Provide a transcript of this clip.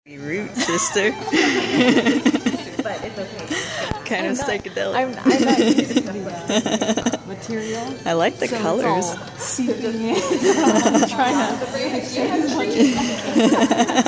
Root, sister. But it's okay. Kind of psychedelic. I'm not used to the material. I like the So colors. it's all seeping in. I'm trying to